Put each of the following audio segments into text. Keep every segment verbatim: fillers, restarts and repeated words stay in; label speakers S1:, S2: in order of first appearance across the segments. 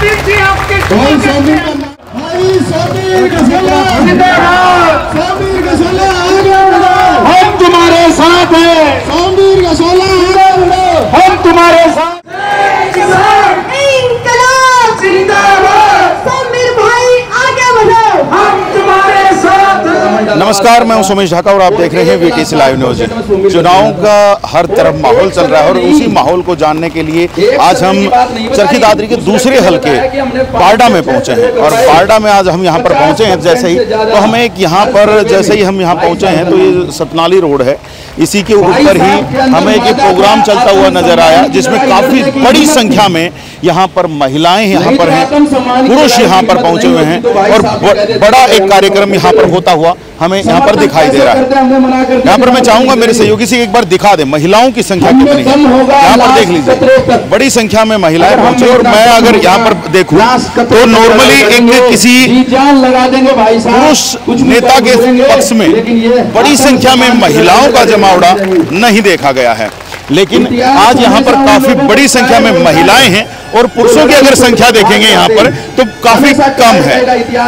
S1: सोमवीर जी आपके
S2: कौन सोमवीर का भाई सोमवीर गसोला सोमवीर गसोला आगे बढ़ो,
S1: हम तुम्हारे साथ हैं।
S2: सोमवीर गसोला आगे बढ़ो,
S1: हम तुम्हारे साथ।
S2: इंकलाब जिंदाबाद, सोमवीर भाई आगे बढ़ो,
S1: हम तुम्हारे साथ हैं।
S3: नमस्कार, मैं हूं सुमेश ढाका और आप देख रहे हैं वीटीसी लाइव न्यूज। चुनाव का हर तरफ माहौल चल रहा है और उसी माहौल को जानने के लिए आज हम चरखी दादरी के दूसरे हलके बारडा में पहुंचे हैं। और बारडा में आज हम यहां पर पहुंचे हैं जैसे ही तो हमें एक यहाँ पर जैसे ही हम यहाँ पहुंचे हैं तो ये सतनाली रोड है, इसी के ऊपर ही हमें एक प्रोग्राम चलता हुआ नजर आया जिसमें काफी बड़ी संख्या में यहाँ पर महिलाएं यहाँ पर हैं, पुरुष यहाँ पर पहुंचे हुए हैं और बड़ा एक कार्यक्रम यहाँ पर होता हुआ हमें यहाँ पर दिखाई दे रहा है। यहाँ पर मैं चाहूंगा मेरे सहयोगी से एक बार दिखा दे महिलाओं की संख्या कितनी है। यहाँ पर देख लीजिए बड़ी संख्या में महिलाएं पहुंचे और मैं अगर यहाँ पर देखूं तो नॉर्मली एक किसी पुरुष नेता के पक्ष में बड़ी संख्या में महिलाओं का जमावड़ा नहीं देखा गया है, लेकिन आज यहाँ पर काफी बड़ी संख्या में महिलाएं हैं और पुरुषों की अगर संख्या देखेंगे यहाँ पर तो काफी कम है।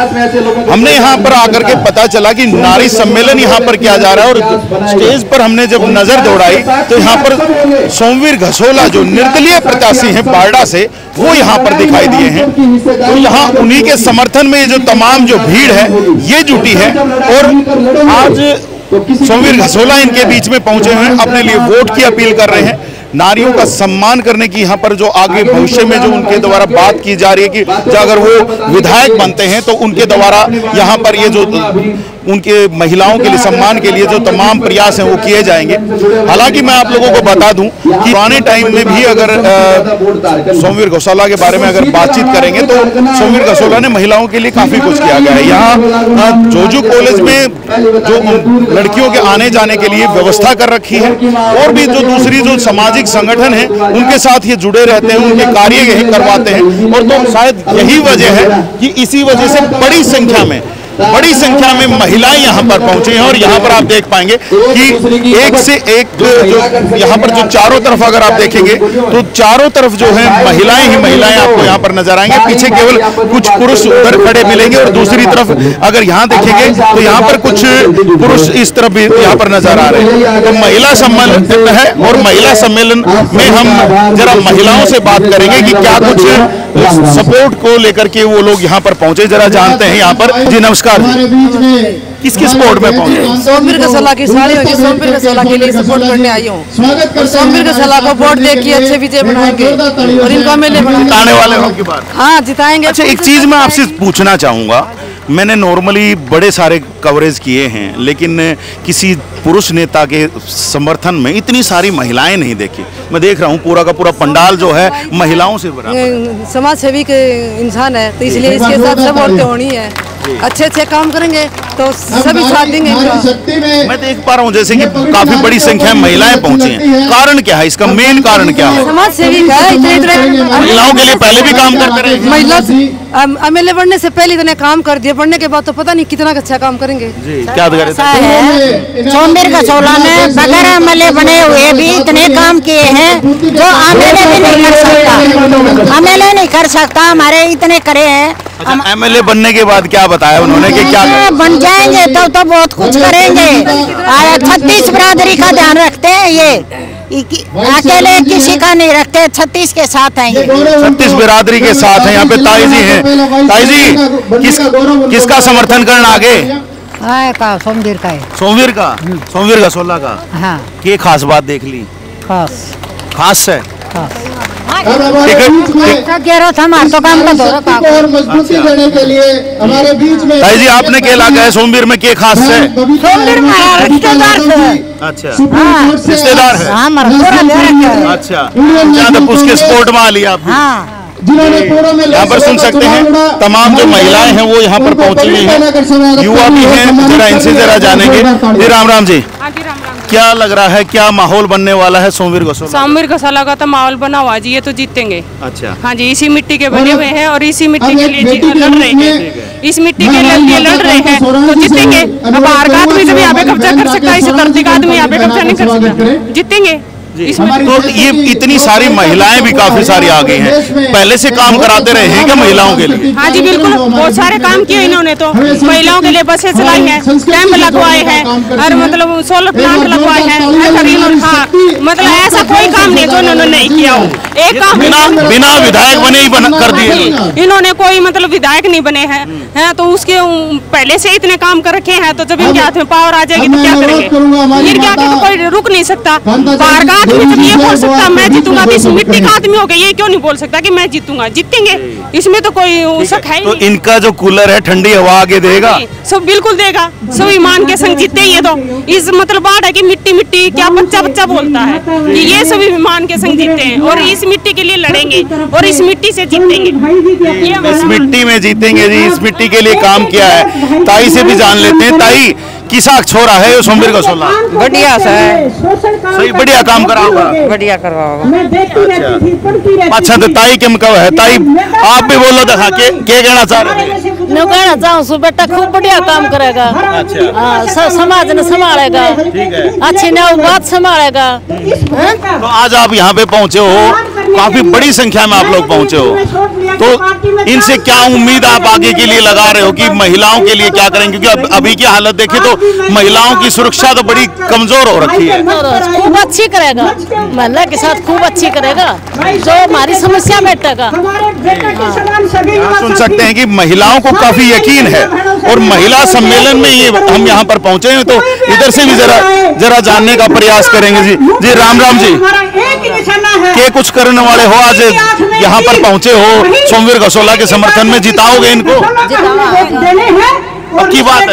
S3: हमने यहाँ पर आकर के पता चला कि नारी सम्मेलन यहाँ पर किया जा रहा है और स्टेज पर हमने जब नजर दौड़ाई तो यहाँ पर सोमवीर गसोला जो निर्दलीय प्रत्याशी हैं बारडा से वो यहाँ पर दिखाई दिए हैं। तो यहाँ उन्हीं के समर्थन में जो तमाम जो भीड़ है ये जुटी है और आज सोमवीर गसोला इनके बीच में पहुंचे हुए हैं, अपने लिए वोट की अपील कर रहे हैं। नारियों का सम्मान करने की यहाँ पर जो आगे भविष्य में जो उनके द्वारा बात की जा रही है कि जो अगर वो विधायक बनते हैं तो उनके द्वारा यहाँ पर ये जो उनके महिलाओं के लिए सम्मान के लिए जो तमाम प्रयास हैं वो किए जाएंगे। हालांकि मैं आप लोगों को बता दूं कि पुराने टाइम में भी अगर सोमवीर गसोला के बारे में अगर बातचीत करेंगे तो सोमवीर गसोला ने महिलाओं के लिए काफी कुछ किया गया है। यहाँ जोजू कॉलेज में जो लड़कियों के आने जाने के लिए व्यवस्था कर रखी है और भी जो दूसरी जो सामाजिक संगठन है उनके साथ ये जुड़े रहते हैं, उनके कार्य यही करवाते हैं। और तो शायद यही वजह है कि इसी वजह से बड़ी संख्या में बड़ी संख्या में महिलाएं यहाँ पर पहुंची हैं। और यहाँ पर आप देख पाएंगे कि एक से एक जो यहाँ पर जो चारों तरफ अगर आप देखेंगे तो चारों तरफ जो है महिलाएं ही महिलाएं आपको यहाँ पर नजर आएंगे। पीछे केवल कुछ पुरुष उधर खड़े मिलेंगे और दूसरी तरफ अगर यहाँ देखेंगे तो यहाँ पर कुछ पुरुष इस तरफ भी यहाँ पर नजर आ रहे हैं। तो महिला सम्मेलन है और महिला सम्मेलन में हम जरा महिलाओं से बात करेंगे कि क्या कुछ सपोर्ट को लेकर के वो लोग यहाँ पर पहुंचे, जरा जानते हैं। यहाँ पर जी नमस्कार, किस किस सपोर्ट में पहुंचे?
S4: सोमवीर गसोला की सारी होगी, सोमवीर गसोला के लिए सपोर्ट करने आई हूँ। सोमवीर गसोला को वोट दे के अच्छे विजय बनाएंगे और इनको एमएलए
S3: जिताने वाले हो की बात।
S4: हाँ जिताएंगे।
S3: अच्छा एक चीज मैं आपसे पूछना चाहूंगा, मैंने नॉर्मली बड़े सारे कवरेज किए हैं लेकिन किसी पुरुष नेता के समर्थन में इतनी सारी महिलाएं नहीं देखी। मैं देख रहा हूँ पूरा का पूरा पंडाल जो है महिलाओं से भरा है।
S4: समाज सेवी के इंसान है तो इसलिए इसके साथ सब औरतें होनी है, अच्छे अच्छे काम करेंगे तो सभी साथ देंगे।
S3: मैं देख पा रहा हूँ जैसे कि काफी बड़ी संख्या में महिलाएं पहुंची हैं, कारण क्या है इसका? मेन कारण क्या है?
S4: समाज सेवी का इतने इतने
S3: महिलाओं के लिए पहले भी काम करते रहे।
S4: महिला एमएलए बनने से पहले इतने काम कर दिए, बनने के बाद तो पता नहीं कितना अच्छा काम करेंगे।
S3: जी क्या करें?
S5: सोमवीर गसोला ने बगैर एमएलए बने हुए भी इतने काम किए हैं जो एमएलए भी नहीं कर सकता, एमएलए नहीं कर सकता, हमारे इतने करे हैं।
S3: अच्छा, एमएलए बनने के बाद क्या बताया उन्होंने कि क्या
S5: बन जाएंगे तब तो, तो बहुत कुछ करेंगे। छत्तीस बिरादरी का ध्यान रखते हैं, ये अकेले किसी का नहीं रखते, छत्तीस के साथ हैं।
S3: छत्तीस बिरादरी के साथ हैं। यहाँ पे ताई जी हैं। ताई जी किस किसका समर्थन करना आगे?
S5: का सोमवीर का है।
S3: सोमवीर का? सोमवीर गसोला का?
S5: हाँ।
S3: ये खास बात देख ली?
S5: खास
S3: खास है।
S5: तो काम
S2: और मजबूती देने के लिए हमारे बीच में
S3: ताई जी आपने क्या लगा है सोमवीर में क्या खास है?
S5: सोमवीर में रिश्तेदार है।
S3: अच्छा रिश्तेदार है। अच्छा तो उसके सपोर्ट में आ लिया आप।
S2: जिन्होंने पूर्व में
S3: यहाँ पर सुन सकते हैं तमाम जो महिलाएं हैं वो यहाँ पर पहुंची हुई हैं, युवा भी हैं, जरा इनसे जरा जानेंगे। जी राम राम जी, क्या लग रहा है, क्या माहौल बनने वाला है सोमवीर गसोला?
S6: सोमवीर गसोला का तो माहौल बना हुआ जी, ये तो जीतेंगे।
S3: अच्छा
S6: हाँ जी, इसी मिट्टी के बने हुए हैं और इसी मिट्टी के लिए लड़ रहे हैं, इस मिट्टी के लिए लड़ रहे हैं तो जीतेंगे। अब बाहर का आदमी जब यहाँ पे कब्जा कर सकता है, इस धरती का आदमी यहाँ पे कब्जा नहीं कर सकता, जीतेंगे। इसमें
S3: तो ये इतनी सारी महिलाएं भी काफी सारी आ गई हैं, पहले से काम कराते रहे हैं क्या महिलाओं के लिए?
S6: हाँ जी बिल्कुल, बहुत सारे काम किए इन्होंने तो। महिलाओं के लिए बसें चलाई हैं, कैंप लगवाए हैं और मतलब सोलर प्लांट लगवाए हैं। हाँ, मतलब ऐसा कोई काम नहीं जो उन्होंने नहीं किया हो। एक काम
S3: बिना बिना विधायक बने ही बन कर दिए
S6: इन्होंने, कोई मतलब विधायक नहीं बने हैं हैं तो उसके पहले से इतने काम कर रखे हैं, तो जब इनके हाथ में पावर आ जाएगी तो क्या करेंगे? इनके आगे तो कोई रुक नहीं सकता। बाहर का आदमी जब ये बोल सकता मैं जीतूंगा, तो इस मिट्टी का आदमी हो गया, ये क्यों नहीं बोल सकता कि मैं जीतूंगा? जीतेंगे, इसमें तो कोई शक है
S3: तो इनका जो कूलर है ठंडी हवा आगे देगा,
S6: सब बिल्कुल देगा, सब ईमान के संग जीते ही है। तो इस मतलब बात है कि मिट्टी मिट्टी क्या बच्चा बच्चा बोलता है कि ये सभी ईमान के संग जीते हैं और इस मिट्टी के लिए लड़ेंगे और इस मिट्टी से जीतेंगे।
S3: इस मिट्टी में जीतेंगे जी, इस मिट्टी के लिए काम किया है। ताई से भी जान लेते हैं। ताई, किसा छोरा है ये सोमवीर गसोला?
S4: बढ़िया सा है,
S3: सही बढ़िया काम करा होगा,
S4: बढ़िया करवाओगा।
S3: अच्छा तो ताई के कब है? ताई आप भी बोलो देखा के के कहना चाह रहे थे?
S4: मैं कहना चाहूँ सु बेटा खूब बढ़िया काम करेगा।
S3: अच्छा
S4: हाँ, समाज ने संभालेगा, अच्छी नई बात संभालेगा।
S3: तो आज आप यहाँ पे पहुँचे हो, काफी बड़ी संख्या में आप लोग पहुँचे हो, तो इनसे क्या उम्मीद आप आगे के लिए लगा रहे हो कि महिलाओं के लिए क्या करेंगे? क्योंकि अभी की हालत देखें तो महिलाओं की सुरक्षा तो बड़ी कमजोर हो रखी है।
S4: खूब अच्छी करेगा, महिला के साथ खूब अच्छी करेगा, जो हमारी समस्या बैठेगा।
S3: सुन सकते हैं कि महिलाओं को काफी यकीन है और महिला सम्मेलन में ये हम यहाँ पर पहुंचे हैं, तो इधर से भी जरा जरा जानने का प्रयास करेंगे। जी जी राम राम जी, के कुछ करने वाले हो, आज यहाँ पर पहुंचे हो सोमवीर गसोला के समर्थन में, जिताओगे इनको? पक्की बात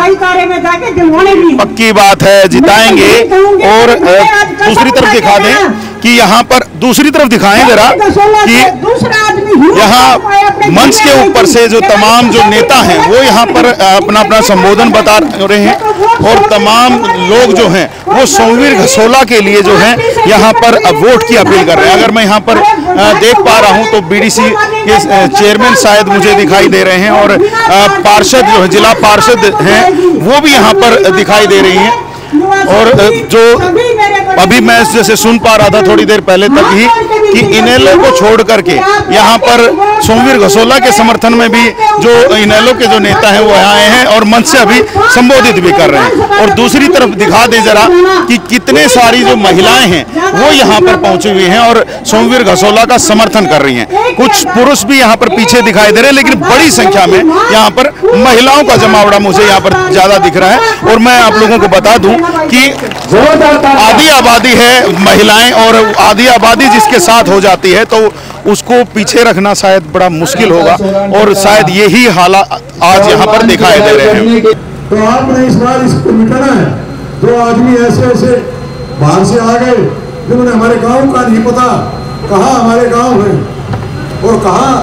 S3: है, पक्की बात है, जिताएंगे। और दूसरी तरफ दिखा दें कि यहाँ पर दूसरी तरफ दिखाएं जरा कि यहाँ मंच के ऊपर से जो तमाम जो नेता हैं वो यहाँ पर अपना अपना संबोधन बता रहे हैं और तमाम लोग जो हैं वो सोमवीर गसोला के लिए जो हैं यहाँ पर वोट की अपील कर रहे हैं। अगर मैं यहाँ पर देख पा रहा हूँ तो बीडीसी के चेयरमैन शायद मुझे दिखाई दे रहे हैं और पार्षद जो है, जिला पार्षद हैं, वो भी यहाँ पर दिखाई दे रही हैं। और जो अभी मैं जैसे सुन पा रहा था थोड़ी देर पहले तक ही कि इनेलो को छोड़ करके यहाँ पर सोमवीर गसोला के समर्थन में भी जो इनेलो के जो नेता हैं वो आए हैं और मंच से अभी संबोधित भी कर रहे हैं। और दूसरी तरफ दिखा दें जरा कि कितने सारी जो महिलाएं हैं वो यहाँ पर पहुंची हुई हैं और सोमवीर गसोला का समर्थन कर रही हैं। कुछ पुरुष भी यहाँ पर पीछे दिखाई दे रहे हैं, लेकिन बड़ी संख्या में यहाँ पर महिलाओं का जमावड़ा मुझे यहाँ पर ज्यादा दिख रहा है। और मैं आप लोगों को बता दूं कि आधी आबादी है महिलाएं और आधी आबादी जिसके साथ हो जाती है तो उसको पीछे रखना शायद बड़ा मुश्किल होगा और शायद यही हालात आज यहाँ पर दिखाई दे रहे हैं।
S2: तो आपने इस बार इसको मिटाना है। जो आदमी ऐसे ऐसे बाहर से आ गए जिन्होंने हमारे गांव का नहीं पता, कहाँ हमारे गांव है और कहाँ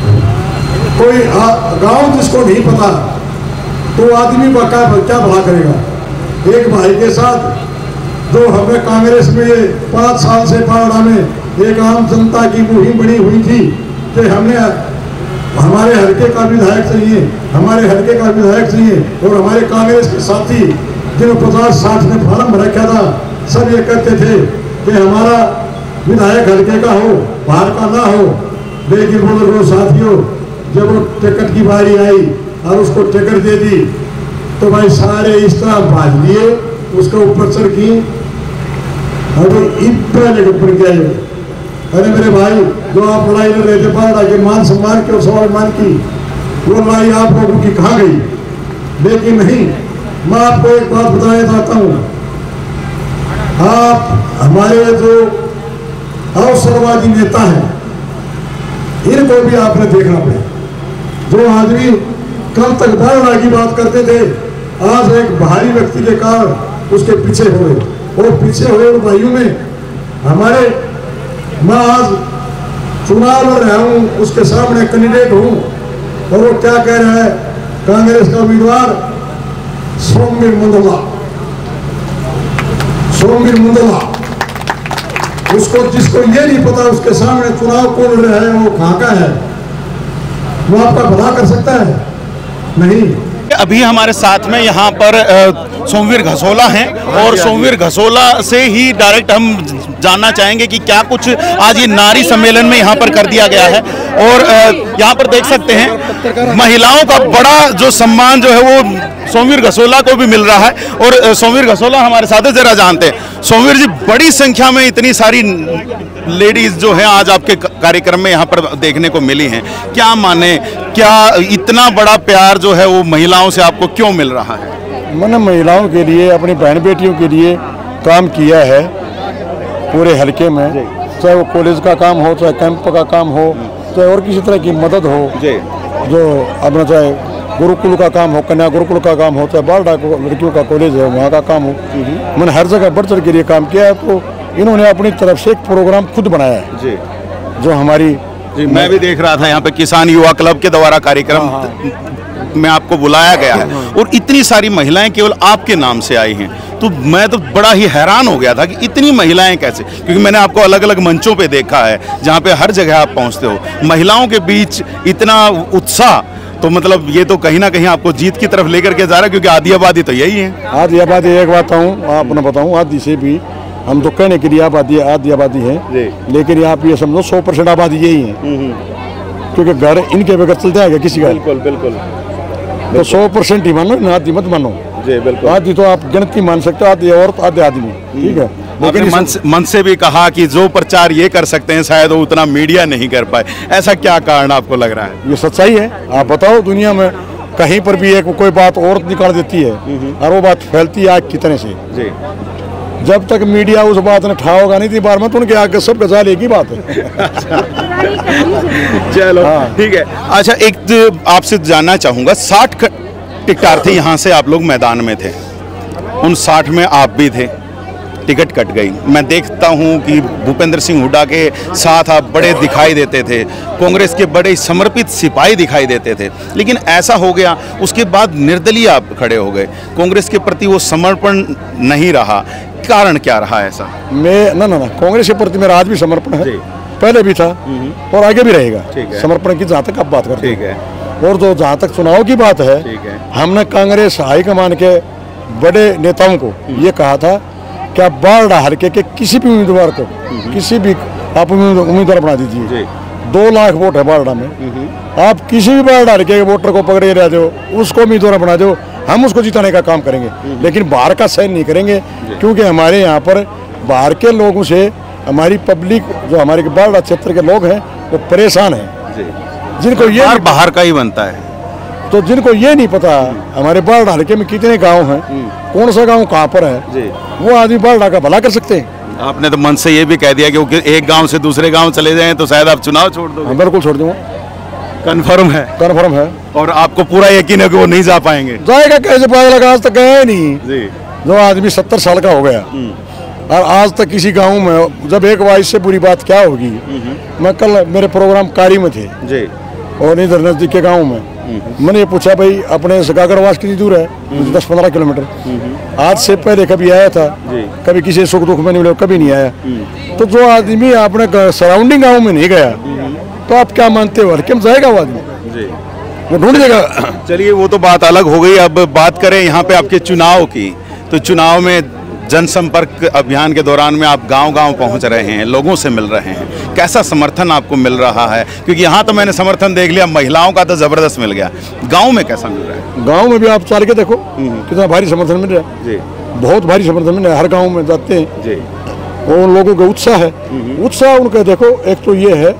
S2: कोई गांव जिसको नहीं पता, तो आदमी का क्या क्या भला करेगा? एक भाई के साथ जो हमें कांग्रेस में ये पाँच साल से पावड़ा में एक आम जनता की मुहिम बनी हुई थी कि हमने हमारे हल्के का विधायक चाहिए, हमारे हल्के का विधायक चाहिए, और हमारे कांग्रेस के साथी जिन्होंने पचास साठ में फार्म रखा था सब ये कहते थे कि हमारा विधायक हल्के का हो, बाहर का ना हो। लेकिन वो साथियों जब वो टिकट की बारी आई और उसको टिकट दे दी तो भाई सारे इस तरह भाज लिए, उसके ऊपर चढ़ की पहले ऊपर क्या है। अरे मेरे भाई जो आप लड़ाई लड़ रहे थे पावड़ा के मान सम्मान के और स्वाभिमान की, वो लड़ाई आप लोगों की कहाँ गई? लेकिन नहीं, मैं आपको एक बात बताना चाहता हूँ, आप हमारे जो अवसरवादी नेता हैं इनको भी आपने देखना पड़ेगा। जो आदमी कल तक बावड़ा की बात करते थे, आज एक भारी व्यक्ति के कारण उसके पीछे हुए और पीछे हुए उन भाइयों में हमारे, मैं आज चुनाव लड़ रहा हूँ, उसके सामने कैंडिडेट हूँ और वो क्या कह रहा है, कांग्रेस का उम्मीदवार सोमवीर मुंदला, सोमवीर मुंदला, उसको जिसको ये नहीं पता उसके सामने चुनाव कौन लड़ रहा है, वो कहाँ का है, वो आपका भला कर सकता है? नहीं।
S3: अभी हमारे साथ में यहाँ पर सोमवीर घसोला हैं और सोमवीर घसोला से ही डायरेक्ट हम जानना चाहेंगे कि क्या कुछ आज ये नारी सम्मेलन में यहाँ पर कर दिया गया है। और यहाँ पर देख सकते हैं महिलाओं का बड़ा जो सम्मान जो है वो सोमवीर घसोला को भी मिल रहा है। और सोमवीर घसोला हमारे साथ जरा जानते हैं, सोमवीर जी बड़ी संख्या में इतनी सारी लेडीज जो है आज आपके कार्यक्रम में यहाँ पर देखने को मिली हैं, क्या माने, क्या इतना बड़ा प्यार जो है वो महिलाओं से आपको क्यों मिल रहा है?
S2: मैंने महिलाओं के लिए, अपनी बहन बेटियों के लिए काम किया है पूरे हलके में, चाहे वो कॉलेज का काम हो, चाहे कैंप का काम हो, चाहे और किसी तरह की मदद हो, जो अपना चाहे गुरुकुल का काम हो, कन्या गुरुकुल का काम हो, चाहे बालडा लड़कियों का कॉलेज है वहाँ का काम हो, मैंने हर जगह बढ़ चढ़ के लिए काम किया है। तो इन्होंने अपनी तरफ से एक प्रोग्राम खुद बनाया है जी, जो हमारी
S3: जी, मैं भी देख रहा था यहाँ पे किसान युवा क्लब के द्वारा कार्यक्रम में आपको बुलाया गया है और इतनी सारी महिलाएं केवल आपके नाम से आई हैं। तो मैं तो बड़ा ही हैरान हो गया था कि इतनी महिलाएं कैसे, क्योंकि मैंने आपको अलग अलग मंचों पे देखा है जहाँ पे हर जगह आप पहुँचते हो, महिलाओं के बीच इतना उत्साह, तो मतलब ये तो कहीं ना कहीं आपको जीत की तरफ लेकर के जा रहा है, क्योंकि आधी आबादी तो यही है।
S2: आधी आबादी एक बात हूँ आपने बताऊँ, आधी से भी हम तो कहने के लिए आबादी आधी आबादी है, लेकिन यहाँ पे ये समझो सौ परसेंट आबादी यही है, क्योंकि घर इनके बगैर चलते आएगा किसी का।
S3: बिल्कुल बिल्कुल,
S2: तो सौ परसेंट ही मानो, आधी मत मानो जी। बिल्कुल, आधी तो आप गिनती मान सकते हो, आधी औरत आधे आदमी, ठीक है।
S3: लेकिन मन, मन से भी कहा कि जो प्रचार ये कर सकते हैं शायद वो उतना मीडिया नहीं कर पाए, ऐसा क्या कारण आपको लग रहा है?
S2: ये सच्चाई है। आप बताओ, दुनिया में कहीं पर भी एक कोई बात औरत निकाल देती है और वो बात फैलती है आग की तरह से जी। जब तक मीडिया उस बात ने ठाओगा नहीं थी बार में, तो उनके आगे सब गजाल एक ही बात है।
S3: चलो ठीक है। अच्छा, एक आपसे जानना चाहूंगा, साठ टिकटार थे यहाँ से, आप लोग मैदान में थे, उन साठ में आप भी थे, टिकट कट गई। मैं देखता हूँ कि भूपेंद्र सिंह हुड्डा के साथ आप बड़े दिखाई देते थे, कांग्रेस के बड़े समर्पित सिपाही दिखाई देते थे, लेकिन ऐसा हो गया उसके बाद निर्दलीय आप खड़े हो गए, कांग्रेस के प्रति वो समर्पण नहीं रहा, कारण क्या रहा ऐसा?
S2: मैं ना ना ना कांग्रेस के प्रति मेरा आज भी समर्पण है, पहले भी था और आगे भी रहेगा समर्पण की, जहाँ तक आप बात करते हैं। और जो जहाँ तक चुनाव की बात है, हमने कांग्रेस हाईकमान के बड़े नेताओं को ये कहा था कि आप बारडा हल्के के किसी भी उम्मीदवार को, किसी भी आप उम्मीदवार बना दीजिए, दो लाख वोट है बारडा में, आप किसी भी बारडा हल्के के वोटर को पकड़े रह दो, उसको उम्मीदवार बना दो, हम उसको जिताने का काम करेंगे, लेकिन बाहर का सहन नहीं करेंगे, क्योंकि हमारे यहाँ पर बाहर के लोगों से हमारी पब्लिक, जो हमारे बारडा क्षेत्र के लोग हैं वो परेशान हैं, जिनको ये
S3: बाहर का ही बनता है।
S2: तो जिनको ये नहीं पता हमारे बारडा हल्के में कितने गांव हैं, कौन सा गांव कहाँ पर है, वो आदमी बारडा का भला कर सकते हैं।
S3: आपने तो मन से ये भी कह दिया कि वो एक गांव से दूसरे गांव चले जाएं तो शायद आप चुनाव छोड़ दो।
S2: बिल्कुल छोड़ दूंगा,
S3: कंफर्म है?
S2: कंफर्म है।
S3: और आपको पूरा यकीन है कि वो नहीं जा पाएंगे?
S2: जाएगा कैसे, पता लगा आज तक गया नहीं जी। जो आदमी सत्तर साल का हो गया और आज तक किसी गांव में, जब एक बार इससे बुरी बात क्या होगी, मैं कल मेरे प्रोग्राम कारी में थे जी, और इधर नजदीक के गाँव में, मैंने ये पूछा भाई अपने गागरवास कितनी दूर है, दस पंद्रह किलोमीटर। आज से पहले कभी आया था, कभी किसी सुख दुख में नहीं मिला, कभी नहीं आया। तो जो आदमी अपने सराउंडिंग गाँव में नहीं गया, तो आप क्या मानते हो क्यों जाएगा वो आदमी, वो ढूंढ देगा।
S3: चलिए वो तो बात अलग हो गई। अब बात करें यहाँ पे आपके चुनाव की, तो चुनाव में जनसंपर्क अभियान के दौरान में आप गांव-गांव पहुंच रहे हैं, लोगों से मिल रहे हैं, कैसा समर्थन आपको मिल रहा है? क्योंकि यहाँ तो मैंने समर्थन देख लिया, महिलाओं का तो जबरदस्त मिल गया, गांव में कैसा मिल रहा है?
S2: गांव में भी आप चल के देखो कितना भारी समर्थन मिल रहा है जी, बहुत भारी समर्थन मिल रहा है। हर गाँव में जाते हैं जी, और लोगों का उत्साह है, उत्साह उनका देखो। एक तो ये है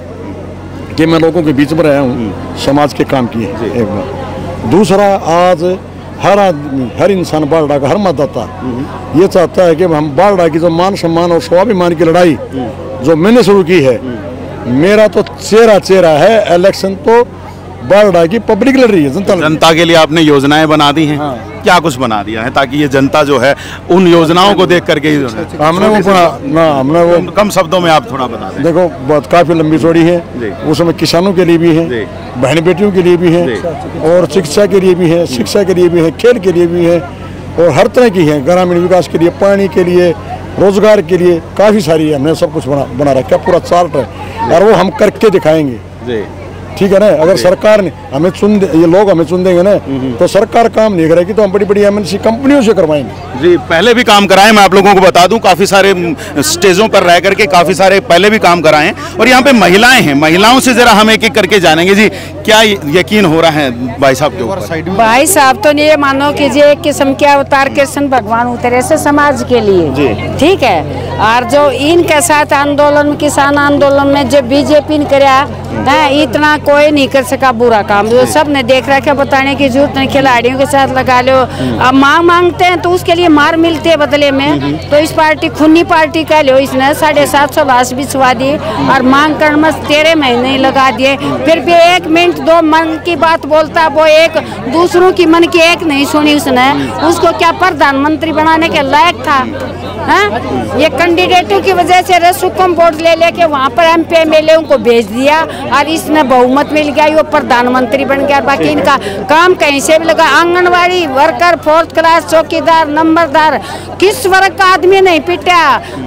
S2: कि मैं लोगों के बीच में रहा हूँ, समाज के काम किए एक बार। दूसरा, आज हर आदमी, हर इंसान बारडा का, हर मतदाता ये चाहता है कि हम बारडा की जो मान सम्मान और स्वाभिमान की लड़ाई जो मैंने शुरू की है, मेरा तो चेहरा चेहरा है, इलेक्शन तो बारडा की पब्लिक लड़ रही है, जनता
S3: जनता के लिए आपने योजनाएं बना दी हैं। हाँ। क्या कुछ बना दिया है ताकि ये जनता जो है उन योजनाओं को देख करके ही
S2: हमने वो ना हमने वो
S3: कम शब्दों में आप थोड़ा बता दें।
S2: देखो बहुत काफी लंबी चौड़ी है, उसमें किसानों के लिए भी है, बहन बेटियों के लिए भी है, और शिक्षा के लिए भी है, शिक्षा के लिए भी है, खेल के लिए भी है, और हर तरह की है, ग्रामीण विकास के लिए, पानी के लिए, रोजगार के लिए, काफी सारी है। हमने सब कुछ बना बना रखा, पूरा चार्ट है, और वो हम करके दिखाएंगे। ठीक है ना। अगर सरकार ने हमें चुन दे, ये लोग हमें चुन देंगे ना, तो सरकार काम नहीं करेगी तो हम बड़ी बड़ी एमएनसी कंपनियों से करवाएंगे।
S3: जी, पहले भी काम कराए, मैं आप लोगों को बता दूं, काफी सारे स्टेजों पर रह करके काफी सारे पहले भी काम कराए हैं। और यहाँ पे महिलाएं हैं, महिलाओं से जरा हम एक एक करके जानेंगे। जी, क्या यकीन हो रहा है भाई साहब के ऊपर?
S7: भाई साहब तो ये मानो कि ये एक किस्म के अवतार कृष्ण भगवान उतरे से समाज के लिए, ठीक है। और जो इनके साथ आंदोलन, किसान आंदोलन में जो बीजेपी ने कराया है, इतना कोई नहीं कर सका बुरा काम। जो सब ने देख रखा, बताने की जरूरत नहीं, खिलाड़ियों के साथ लगा लो। अब मांग मांगते हैं तो उसके लिए मार मिलती है बदले में। तो इस पार्टी खूनी पार्टी का लो, इसने साढ़े सात सौ लाश बिछवा दी और मांग करने में तेरह महीने लगा दिए। फिर भी एक मिनट दो मन की बात बोलता, वो एक दूसरों की मन की एक नहीं सुनी उसने। उसको क्या प्रधानमंत्री बनाने के लायक था? है ये कैंडिडेटों की वजह से रसुकम वोट ले लेके वहाँ पर M P M L A को भेज दिया और इसने बहुमत मिल गया, वो प्रधानमंत्री बन गया। बाकी इनका काम कहीं से भी लगा। आंगनवाड़ी वर्कर, फोर्थ क्लास चौकीदार, नंबरदार, किस वर्ग का आदमी नहीं पिटा।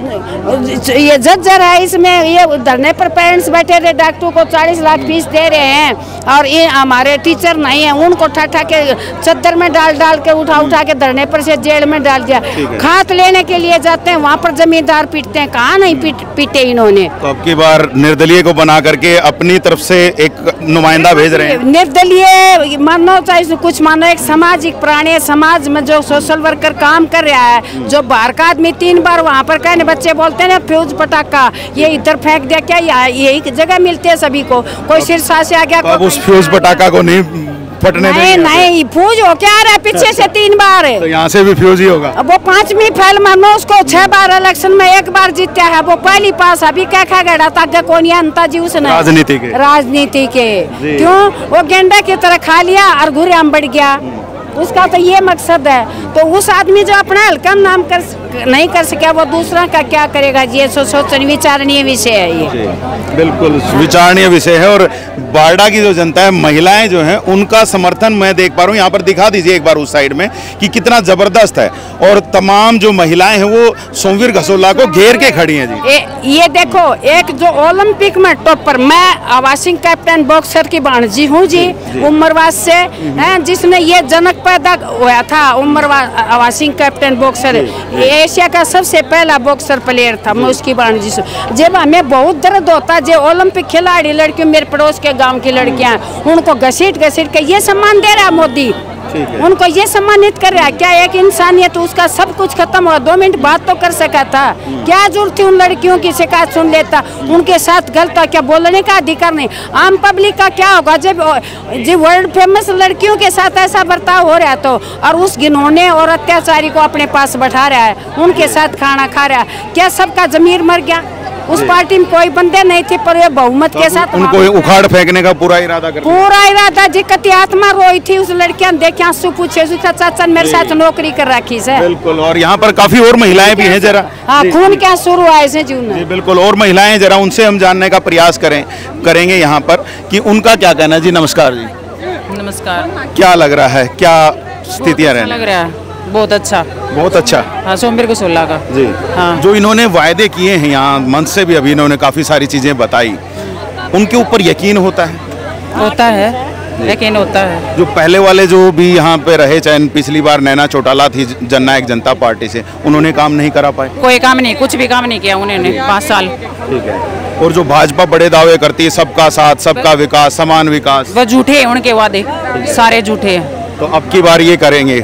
S7: ये जज्जर है, इसमें ये धरने पर पेरेंट्स बैठे थे, डॉक्टर को चालीस लाख फीस दे रहे हैं और ये हमारे टीचर नहीं है, उनको ठा ठा के चद्दर में डाल डाल के उठा उठा के धरने पर से जेल में डाल दिया। खात लेने के लिए जाते हैं, वहाँ पर जमींदार पीटते हैं, कहाँ नहीं पीट, पीटे इन्होंने।
S3: तो अब की बार निर्दलीय को बना करके अपनी तरफ से एक नुमाइंदा भेज रहे हैं।
S7: निर्दलीय मानो चाहे कुछ मानो, एक सामाजिक प्राणी, समाज में जो सोशल वर्कर काम कर रहा है, जो बाहर का आदमी तीन बार वहाँ पर कहने बच्चे बोलते हैं ना फ्यूज पटाखा ये इधर फेंक दिया, क्या यही जगह मिलते हैं सभी को? कोई सिरसा से आ गया,
S3: तो उस फ्यूज पटाखा को नहीं फटने
S7: नहीं नहीं फ्यूज हो क्या रहा है पीछे से तीन बार,
S3: तो यहाँ से भी फ्यूज ही होगा।
S7: वो पांचवी फैल मानो, उसको छह बार इलेक्शन में एक बार जीता है, वो पहली पास अभी क्या खा गया था कौन अंता जी उसने
S3: राजनीति के
S7: राजनीति के क्यों वो गेंडा की तरह खा लिया और घुरियाम बढ़ गया। उसका तो ये मकसद है। तो उस आदमी जो अपना हल्का नाम कर नहीं कर सका, वो दूसरा का क्या करेगा? ये सो सोचनीय विचारणीय विषय है। ये
S3: बिल्कुल विचारणीय विषय है। और बारडा की जो जनता है, महिलाएं जो हैं, उनका समर्थन मैं देख पा रहा हूँ। यहाँ पर दिखा दीजिए एक बार उस साइड में कि कितना जबरदस्त है। और तमाम जो महिलाएं हैं वो सोमवीर घसोला को घेर के खड़ी हैं जी।
S7: ए, ये देखो, एक जो ओलंपिक में टॉपर, मैं आवासिंग कैप्टन बॉक्सर की भांजी हूँ जी, उम्रवास से है, जिसने ये जनक पैदा हुआ था। उम्रवास आवासिंग कैप्टन बॉक्सर एशिया का सबसे पहला बॉक्सर प्लेयर था, मैं उसकी भांजी से। जब हमें बहुत दर्द होता है, जो ओलंपिक खिलाड़ी लड़कियों, मेरे पड़ोस के गांव की लड़कियां, उनको घसीट घसीट के ये सम्मान दे रहा है मोदी, उनको ये सम्मानित कर रहा है। क्या एक इंसानियत, उसका सब कुछ खत्म हुआ, दो मिनट बात तो कर सका था। क्या जरूरत थी उन लड़कियों की शिकायत सुन लेता? उनके साथ गलत था, क्या बोलने का अधिकार नहीं? आम पब्लिक का क्या होगा जब जी वर्ल्ड फेमस लड़कियों के साथ ऐसा बर्ताव हो रहा है तो, और उस घिनौने और अत्याचारी को अपने पास बैठा रहा है, उनके साथ खाना खा रहा है। क्या सबका जमीर मर गया? उस पार्टी में कोई बंदे नहीं थे, पर ये बहुमत के साथ
S3: उनको उखाड़ फेंकने का पूरा इरादा कर
S7: पूरा इरादा जी। कति आत्मा रोई थी उस लड़कियां देखे, आंसू पूछे, उसका चाचा मेरे साथ नौकरी कर रखी है।
S3: बिल्कुल। और यहाँ पर काफी और महिलाएं भी हैं, जरा
S7: हाँ खून क्या शुरू आए से जीवन
S3: जी। बिल्कुल। और महिलाएं, जरा उनसे हम जानने का प्रयास करें करेंगे यहाँ पर कि उनका क्या कहना है। जी नमस्कार जी।
S4: नमस्कार।
S3: क्या लग रहा है, क्या स्थितियाँ रह
S4: लग रहा है? बहुत अच्छा,
S3: बहुत अच्छा।
S4: हाँ, सोमवीर घसोला का
S3: जी।
S4: हाँ।
S3: जो इन्होंने वायदे किए हैं यहाँ मंच से भी, अभी इन्होंने काफी सारी चीजें बताई, उनके ऊपर यकीन होता है?
S4: होता है, यकीन होता है।
S3: जो पहले वाले जो भी यहाँ पे रहे, चाहे पिछली बार नैना चौटाला थी जननायक जनता पार्टी से, उन्होंने काम नहीं करा पाए?
S4: कोई काम नहीं, कुछ भी काम नहीं किया उन्होंने पाँच साल।
S3: ठीक है। और जो भाजपा बड़े दावे करती है, सबका साथ, सबका विकास, समान विकास,
S4: वो झूठे हैं, उनके वादे सारे झूठे हैं।
S3: तो अब की बार ये करेंगे?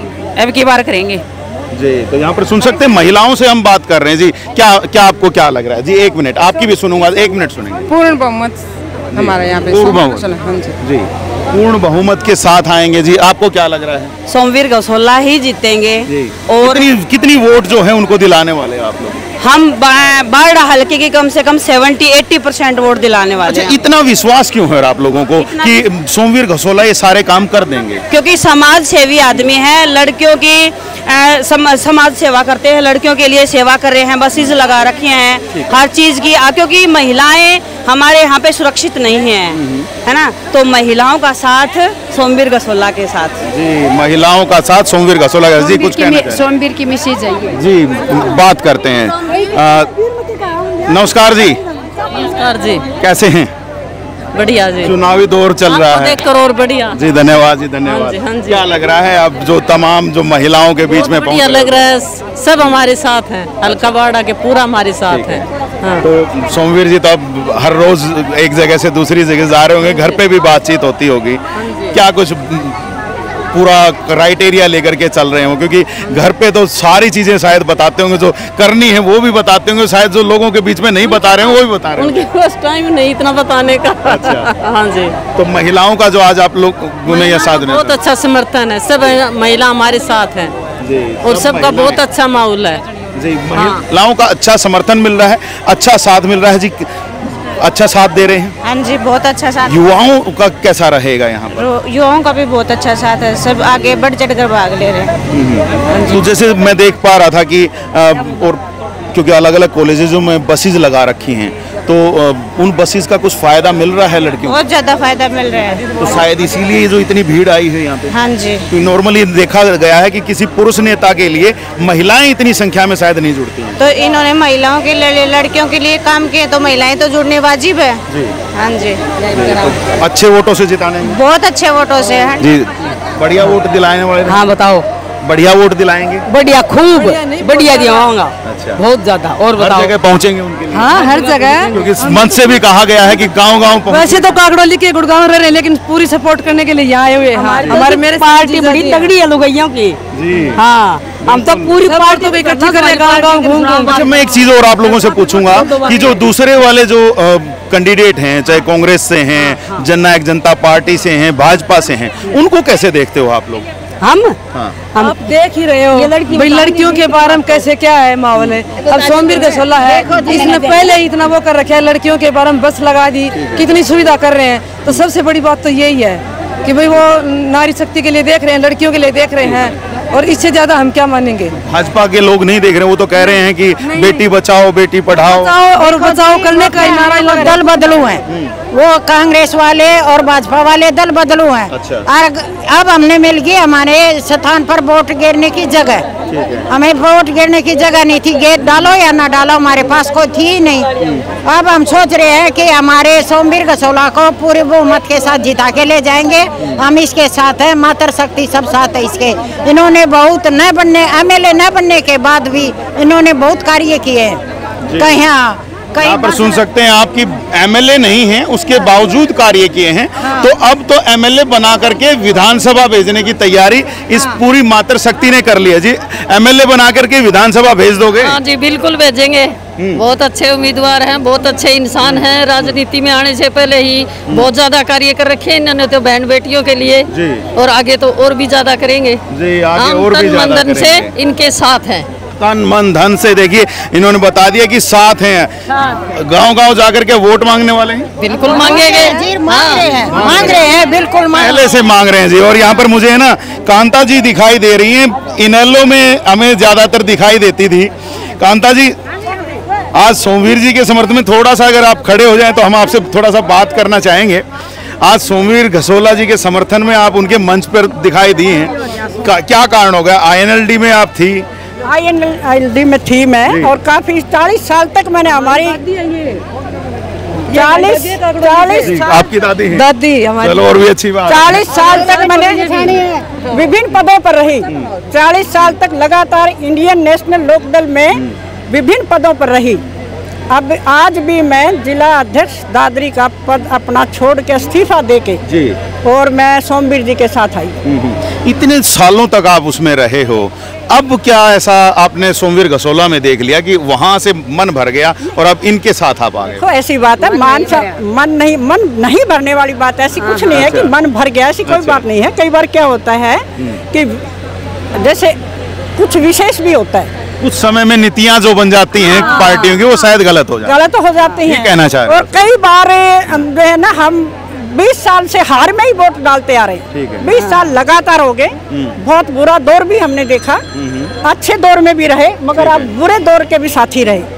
S4: अब की बार करेंगे
S3: जी। तो यहाँ पर सुन सकते हैं, महिलाओं से हम बात कर रहे हैं जी। क्या क्या आपको क्या लग रहा है जी? एक मिनट, आपकी भी सुनूंगा, एक मिनट सुनेंगे।
S8: पूर्ण बहुमत हमारे यहाँ पे,
S3: पूर्ण बहुमत जी, पूर्ण बहुमत के साथ आएंगे जी। आपको क्या लग रहा है?
S9: सोमवीर घसोला ही जीतेंगे।
S3: और कितनी, कितनी वोट जो है उनको दिलाने वाले आप लोग?
S9: हम बारडा हल्के की कम से कम सत्तर अस्सी परसेंट वोट दिलाने वाले हैं।
S3: इतना विश्वास क्यों है आप लोगों को कि सोमवीर घसोला ये सारे काम कर देंगे?
S9: क्योंकि समाज सेवी आदमी है, लड़कियों की आ, सम, समाज सेवा करते हैं, लड़कियों के लिए सेवा कर रहे हैं, बसेज लगा रखे हैं हर चीज की, क्योंकि महिलाएं हमारे यहाँ पे सुरक्षित नहीं हैं, है ना। तो महिलाओं का साथ सोमवीर घसोला के साथ
S3: जी, महिलाओं का साथ सोमवीर घसोला का जी। कुछ कहना चाहिए?
S7: सोमवीर की मैसेज है
S3: जी, बात करते हैं। आ, नमस्कार जी।
S4: नमस्कार जी।
S3: कैसे हैं?
S10: बढ़िया जी,
S3: चुनावी दौर चल रहा है,
S10: देख करोड़ बढ़िया
S3: जी। धन्यवाद जी, धन्यवाद।
S10: हाँ जी, हाँ जी।
S3: क्या लग रहा है अब जो तमाम जो महिलाओं के बीच में
S10: बढ़िया लग रहा है, सब हमारे साथ हैं, हल्का बाड़ा के पूरा हमारे साथ है। हाँ।
S3: तो सोमवीर जी तो अब हर रोज एक जगह से दूसरी जगह जा रहे होंगे, घर पे भी बातचीत होती होगी, क्या कुछ पूरा क्राइटेरिया लेकर के चल रहे हो? क्योंकि घर पे तो सारी चीजें शायद बताते होंगे, जो करनी है वो भी बताते होंगे, शायद जो लोगों के बीच में नहीं बता रहे हो वो भी बता रहे
S10: उनके पास टाइम नहीं इतना बताने का।
S3: अच्छा।
S10: हाँ जी।
S3: तो महिलाओं का जो आज आप लोग ने यह साथ
S10: बहुत अच्छा समर्थन है, सब महिला हमारे साथ हैं और सबका बहुत अच्छा माहौल है
S3: जी। महिलाओं का अच्छा समर्थन मिल रहा है, अच्छा साथ मिल रहा है जी, अच्छा साथ दे रहे हैं।
S6: हाँ जी, बहुत अच्छा साथ।
S3: युवाओं का कैसा रहेगा यहाँ पर?
S6: युवाओं का भी बहुत अच्छा साथ है, सब आगे बढ़ चढ़ कर भाग ले रहे हैं।
S3: तो जैसे मैं देख पा रहा था कि और क्योंकि अलग अलग कॉलेजेसों में बसेस लगा रखी हैं, तो उन बसेस का कुछ फायदा मिल रहा है लड़कियों को?
S6: बहुत ज्यादा फायदा मिल रहा है।
S3: तो शायद इसीलिए जो इतनी भीड़ आई है यहाँ पे।
S6: हाँ जी।
S3: तो नॉर्मली देखा गया है कि किसी पुरुष नेता के लिए महिलाएं इतनी संख्या में शायद नहीं जुड़ती हैं।
S6: तो इन्होंने महिलाओं के लिए, लड़कियों के लिए काम किए, तो महिलाएं तो जुड़ने वाजिब है जी। हाँ जी।
S3: तो अच्छे वोटों से जिताने में?
S6: बहुत अच्छे वोटों से
S3: जी। बढ़िया वोट दिलाने वाले?
S10: हाँ बताओ।
S3: बढ़िया वोट दिलाएंगे?
S10: बढ़िया, खूब बढ़िया दिलाऊंगा।
S3: अच्छा।
S10: बहुत ज्यादा। और बताओ?
S3: हर जगह पहुंचेंगे उनके लिए?
S10: हाँ, हर जगह,
S3: क्योंकि मंच से भी कहा गया है कि गांव-गांव।
S10: वैसे तो काकड़ोली के गुड़गांव रह रहे हैं, लेकिन पूरी सपोर्ट करने के लिए यहाँ आए हुए हैं। हमारे मेरे पार्टी बड़ी तगड़ी है लुगाइयों की जी। हाँ, हम तो पूरी पार्टी को इकट्ठा कर रहे हैं, गाँव-गाँव घूम घूम।
S3: अच्छा, मैं एक चीज और आप लोगों से पूछूंगा कि जो दूसरे वाले जो कैंडिडेट हैं, चाहे कांग्रेस से हैं, जननायक जनता पार्टी से हैं, भाजपा से हैं, उनको कैसे देखते हो आप लोग?
S10: हम
S3: हाँ।
S10: हम आप देख ही रहे हो भाई, लड़कियों के बारे में कैसे क्या है माहौल है। अब सोमवीर का सोलह है, इसने पहले ही इतना वो कर रखा है, लड़कियों के बारे में बस लगा दी, कितनी सुविधा कर रहे हैं। तो सबसे बड़ी बात तो यही है कि भाई वो नारी शक्ति के लिए देख रहे हैं, लड़कियों के लिए देख रहे हैं, और इससे ज्यादा हम क्या मानेंगे?
S3: भाजपा के लोग नहीं देख रहे, वो तो कह रहे हैं कि बेटी बचाओ बेटी पढ़ाओ,
S10: बचाओ और बचाओ करने का नारा।
S5: दल बदलू हैं, वो कांग्रेस वाले और भाजपा वाले दल बदलू हैं।
S3: अच्छा।
S5: और अब हमने मिल गई हमारे स्थान पर वोट गिरने की जगह। हमें वोट गिरने की जगह नहीं थी, गेट डालो या ना डालो, हमारे पास कोई थी ही नहीं। अब हम सोच रहे हैं कि हमारे सोमवीर गसोला को पूरे बहुमत के साथ जिता के ले जाएंगे। हम इसके साथ हैं, मातृ शक्ति सब साथ है इसके। इन्होंने बहुत न बनने, एमएलए न बनने के बाद भी इन्होंने बहुत कार्य किए हैं। कहीं
S3: यहाँ पर सुन सकते हैं आपकी एमएलए नहीं है, उसके बावजूद कार्य किए हैं। हाँ। तो अब तो एमएलए बना करके विधानसभा भेजने की तैयारी इस हाँ। पूरी मातृ शक्ति ने कर लिया जी। एमएलए बना करके विधानसभा भेज दोगे?
S10: हाँ जी, बिल्कुल भेजेंगे। बहुत अच्छे उम्मीदवार हैं, बहुत अच्छे इंसान हैं। राजनीति में आने से पहले ही बहुत ज्यादा कार्य कर रखे हैं इन्होंने तो बहन बेटियों के लिए जी। और आगे तो और भी ज्यादा करेंगे जी। आगे और भी ज्यादा करेंगे। से इनके साथ हैं,
S3: तन मन धन से। देखिए इन्होंने बता दिया कि साथ हैं, गांव-गांव जाकर के वोट मांगने वाले हैं।
S10: बिल्कुल मांगेंगे,
S5: मांग रहे हैं, मांग रहे हैं, बिल्कुल
S3: पहले से मांग रहे हैं जी। और यहाँ पर मुझे है ना कांता जी दिखाई दे रही हैं, इनेलो में हमें ज्यादातर दिखाई देती थी। कांता जी, आज सोमवीर जी के समर्थन में थोड़ा सा अगर आप खड़े हो जाएं तो हम आपसे थोड़ा सा बात करना चाहेंगे। आज सोमवीर गसोला जी के समर्थन में आप उनके मंच पर दिखाई दी हैं, क्या कारण हो गया? आईएनएलडी में आप थी?
S11: आईएनएलडी में थी मैं, और काफी चालीस साल तक मैंने हमारी चालीस चालीस
S3: आपकी दादी है?
S11: दादी हमारी।
S3: चलो और भी अच्छी बात।
S11: चालीस साल तक मैंने विभिन्न पदों पर रही। चालीस साल तक लगातार इंडियन नेशनल लोकदल में विभिन्न पदों पर रही। अब आज भी मैं जिला अध्यक्ष दादरी का पद अपना छोड़ के इस्तीफा देके जी, और मैं सोमवीर जी के साथ आई।
S3: इतने सालों तक आप उसमें रहे हो, अब क्या ऐसा आपने सोमवीर गसोला में देख लिया कि वहाँ से मन भर गया और अब इनके साथ आप आ गए?
S11: तो ऐसी बात है, मन मन नहीं मन नहीं भरने वाली बात, ऐसी कुछ नहीं है कि मन भर गया, ऐसी कोई बात नहीं है। कई बार क्या होता है कि जैसे कुछ विशेष भी होता है,
S3: कुछ समय में नीतियां जो बन जाती हैं पार्टियों की, वो शायद गलत हो जाती
S11: गलत हो जाती हैं,
S3: कहना चाह रहे हैं।
S11: और कई बार जो है ना, हम बीस साल से हार में ही वोट डालते आ रहे हैं। बीस साल लगातार हो गए। बहुत बुरा दौर भी हमने देखा, अच्छे दौर में भी रहे, मगर अब बुरे दौर के भी साथी रहे।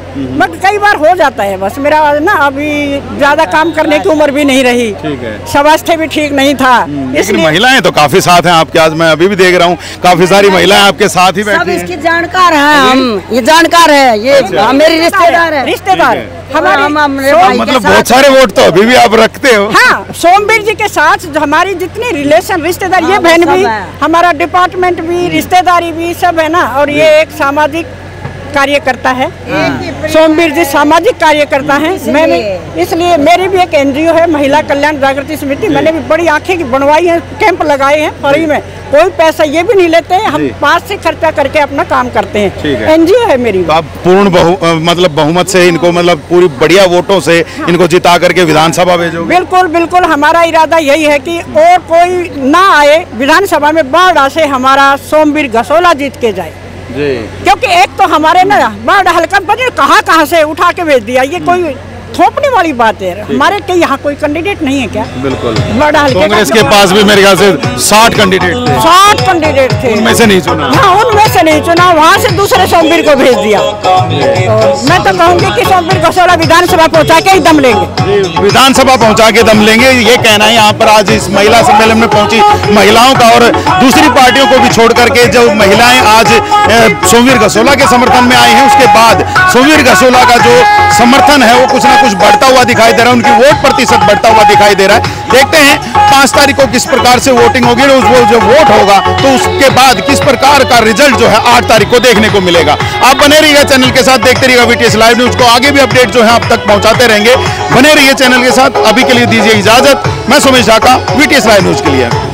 S11: मगर कई बार हो जाता है, बस मेरा ना अभी ज्यादा काम करने की उम्र भी नहीं रही,
S3: ठीक है,
S11: स्वास्थ्य भी ठीक नहीं था,
S3: इसलिए महिलाएं तो काफी साथ हैं आपके। आज मैं अभी भी देख रहा हूँ काफी सारी महिलाएं आपके साथ ही बैठी हैं।
S7: इसकी जानकार है, हम ये जानकार है, ये मेरी रिश्तेदार है,
S11: रिश्तेदार हमारे
S3: मतलब बहुत सारे वोट तो अभी भी आप रखते हो।
S11: हाँ, सोमवीर जी के साथ हमारी जितनी रिलेशन रिश्तेदार, ये बहन भी, हमारा डिपार्टमेंट भी, रिश्तेदारी भी सब है ना। और ये एक सामाजिक कार्य करता है, सोमवीर जी सामाजिक कार्य करता है। मैंने इसलिए मेरी भी एक एनजीओ है, महिला कल्याण जागृति समिति, मैंने भी बड़ी आंखें की बनवाई है, कैंप लगाए हैं फ्री में, कोई पैसा ये भी नहीं लेते हैं, हम पास से खर्चा करके अपना काम करते हैं। एनजीओ है मेरी।
S3: तो आप पूर्ण बहु, मतलब बहुमत से इनको, मतलब पूरी बढ़िया वोटों से इनको जिता करके विधानसभा भेजोगे?
S11: बिल्कुल बिल्कुल, हमारा इरादा यही है कि और कोई ना आए विधानसभा में, बाढ़ से हमारा सोमवीर गसोला जीत के जाए जी। क्योंकि एक तो हमारे ना बाढ़ हल्का बजट कहाँ कहाँ से उठा के भेज दिया, ये कोई थोपने वाली बात है। हमारे के यहाँ कोई कैंडिडेट नहीं है क्या?
S3: बिल्कुल, कांग्रेस के पास भी मेरे ख्याल से साठ कैंडिडेट थे।
S11: साठ कैंडिडेट थे,
S3: उनमें से नहीं चुना।
S11: हाँ, उनमें से नहीं चुना, वहाँ से दूसरे सोमवीर को भेज दिया। तो मैं तो कहूँगी कि सोमवीर गसोला विधानसभा पहुँचा के ही दम लेंगे,
S3: विधानसभा पहुँचा के दम लेंगे, ये कहना है यहाँ पर आज इस महिला सम्मेलन में पहुंची महिलाओं का। और दूसरी पार्टियों को भी छोड़ करके जो महिलाएं आज सोमवीर गसोला के समर्थन में आई हैं, उसके बाद सोमवीर गसोला का जो समर्थन है वो कुछ ना कुछ बढ़ता हुआ दिखाई दे रहा है, उनकी वोट प्रतिशत बढ़ता हुआ दिखाई दे रहा है। देखते हैं पांच तारीख को किस प्रकार से वोटिंग होगी, और वो जो वोट होगा तो उसके बाद किस प्रकार का रिजल्ट जो है आठ तारीख को देखने को मिलेगा। आप बने रहिएगा चैनल के साथ, देखते रहिएगा वीटीएस लाइव न्यूज को, आगे भी अपडेट जो है आप तक पहुंचाते रहेंगे। बने रहिए चैनल के साथ, अभी के लिए दीजिए इजाजत। मैं Sumesh Dhaka, VTS live news के लिए।